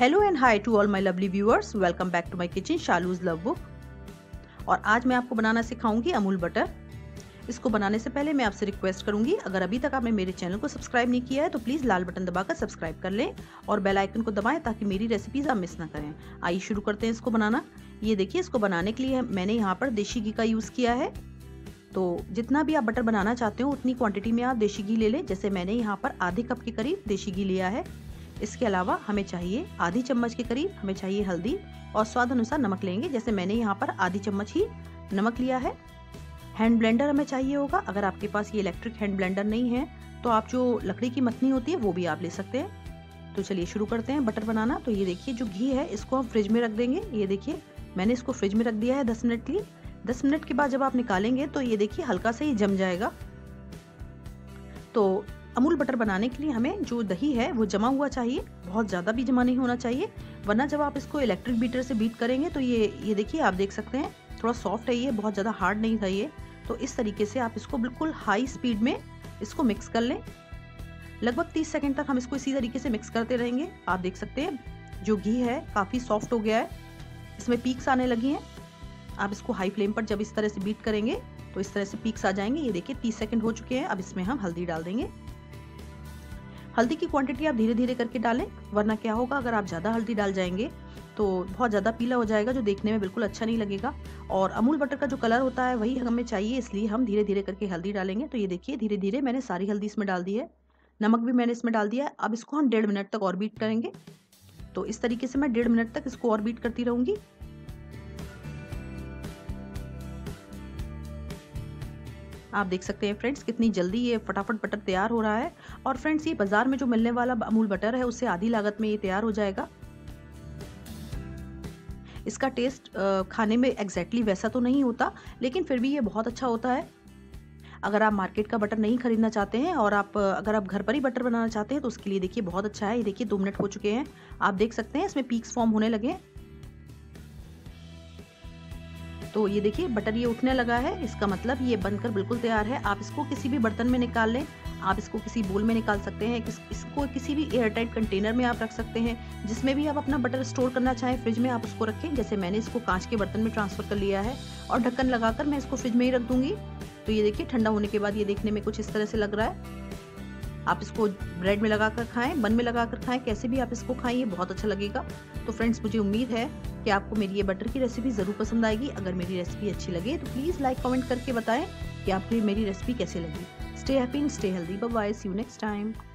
Hello and hi to all my lovely viewers, welcome back to my kitchen Shalu's love book. और आज मैं आपको बनाना सिखाऊंगी Amul butter. इसको बनाने से पहले मैं आपसे रिक्वेस्ट करूंगी, अगर अभी तक आपने मेरे चैनल को सब्सक्राइब नहीं किया है तो प्लीज़ लाल बटन दबाकर सब्सक्राइब कर लें और बेल आइकन को दबाएं ताकि मेरी रेसिपीज़ आप मिस ना करें। आइए शुरू करते हैं इसको बनाना। ये देखिए, इसको बनाने के लिए मैंने यहाँ पर देशी घी का यूज़ किया है। तो जितना भी आप बटर बनाना चाहते हो उतनी क्वांटिटी में आप देशी घी ले लें। जैसे मैंने यहाँ पर आधे कप के करीब देशी घी लिया है। इसके अलावा हमें चाहिए आधी चम्मच के करीब हमें चाहिए हल्दी और स्वाद अनुसार नमक लेंगे। जैसे मैंने यहाँ पर आधी चम्मच ही नमक लिया है। हैंड ब्लेंडर हमें चाहिए होगा। अगर आपके पास ये इलेक्ट्रिक हैंड ब्लेंडर नहीं है तो आप जो लकड़ी की मथनी होती है वो भी आप ले सकते हैं। तो चलिए शुरू करते हैं बटर बनाना। तो ये देखिए, जो घी है इसको हम फ्रिज में रख देंगे। ये देखिए, मैंने इसको फ्रिज में रख दिया है 10 मिनट के लिए। 10 मिनट के बाद जब आप निकालेंगे तो ये देखिए हल्का सा ही जम जाएगा। तो अमूल बटर बनाने के लिए हमें जो दही है वो जमा हुआ चाहिए, बहुत ज़्यादा भी जमा नहीं होना चाहिए, वरना जब आप इसको इलेक्ट्रिक बीटर से बीट करेंगे तो ये देखिए, आप देख सकते हैं थोड़ा सॉफ्ट है, ये बहुत ज़्यादा हार्ड नहीं था ये। तो इस तरीके से आप इसको बिल्कुल हाई स्पीड में इसको मिक्स कर लें। लगभग 30 सेकेंड तक हम इसको इसी तरीके से मिक्स करते रहेंगे। आप देख सकते हैं जो घी है काफ़ी सॉफ्ट हो गया है, इसमें पीक्स आने लगी हैं। आप इसको हाई फ्लेम पर जब इस तरह से बीट करेंगे तो इस तरह से पीक्स आ जाएंगे। ये देखिए 30 सेकेंड हो चुके हैं। अब इसमें हम हल्दी डाल देंगे। हल्दी की क्वांटिटी आप धीरे धीरे करके डालें, वरना क्या होगा, अगर आप ज़्यादा हल्दी डाल जाएंगे तो बहुत ज़्यादा पीला हो जाएगा, जो देखने में बिल्कुल अच्छा नहीं लगेगा। और अमूल बटर का जो कलर होता है वही हमें चाहिए, इसलिए हम धीरे धीरे करके हल्दी डालेंगे। तो ये देखिए, धीरे धीरे मैंने सारी हल्दी इसमें डाल दी है, नमक भी मैंने इसमें डाल दिया है। अब इसको हम 1.5 मिनट तक और बीट करेंगे। तो इस तरीके से मैं 1.5 मिनट तक इसको और बीट करती रहूँगी। आप देख सकते हैं फ्रेंड्स कितनी जल्दी ये फटाफट बटर तैयार हो रहा है। और फ्रेंड्स, ये बाजार में जो मिलने वाला अमूल बटर है उससे आधी लागत में ये तैयार हो जाएगा। इसका टेस्ट खाने में एग्जैक्टली वैसा तो नहीं होता, लेकिन फिर भी ये बहुत अच्छा होता है। अगर आप मार्केट का बटर नहीं खरीदना चाहते हैं और अगर आप घर पर ही बटर बनाना चाहते हैं तो उसके लिए देखिए बहुत अच्छा है। ये देखिए 2 मिनट हो चुके हैं। आप देख सकते हैं इसमें पीक्स फॉर्म होने लगे हैं। तो ये देखिए बटर ये उठने लगा है, इसका मतलब ये बनकर बिल्कुल तैयार है। आप इसको किसी भी बर्तन में निकाल लें, आप इसको किसी बोल में निकाल सकते हैं, इसको किसी भी एयरटाइट कंटेनर में आप रख सकते हैं। जिसमें भी आप अपना बटर स्टोर करना चाहें फ्रिज में आप उसको रखें। जैसे मैंने इसको कांच के बर्तन में ट्रांसफ़र कर लिया है और ढक्कन लगाकर मैं इसको फ्रिज में ही रख दूँगी। तो ये देखिए ठंडा होने के बाद ये देखने में कुछ इस तरह से लग रहा है। आप इसको ब्रेड में लगाकर खाएं, बन में लगाकर खाएं, कैसे भी आप इसको खाएं, ये बहुत अच्छा लगेगा। तो फ्रेंड्स, मुझे उम्मीद है कि आपको मेरी ये बटर की रेसिपी ज़रूर पसंद आएगी। अगर मेरी रेसिपी अच्छी लगे तो प्लीज़ लाइक कमेंट करके बताएं कि आपको मेरी रेसिपी कैसे लगी। Stay happy and stay healthy. Bye bye, see you next time.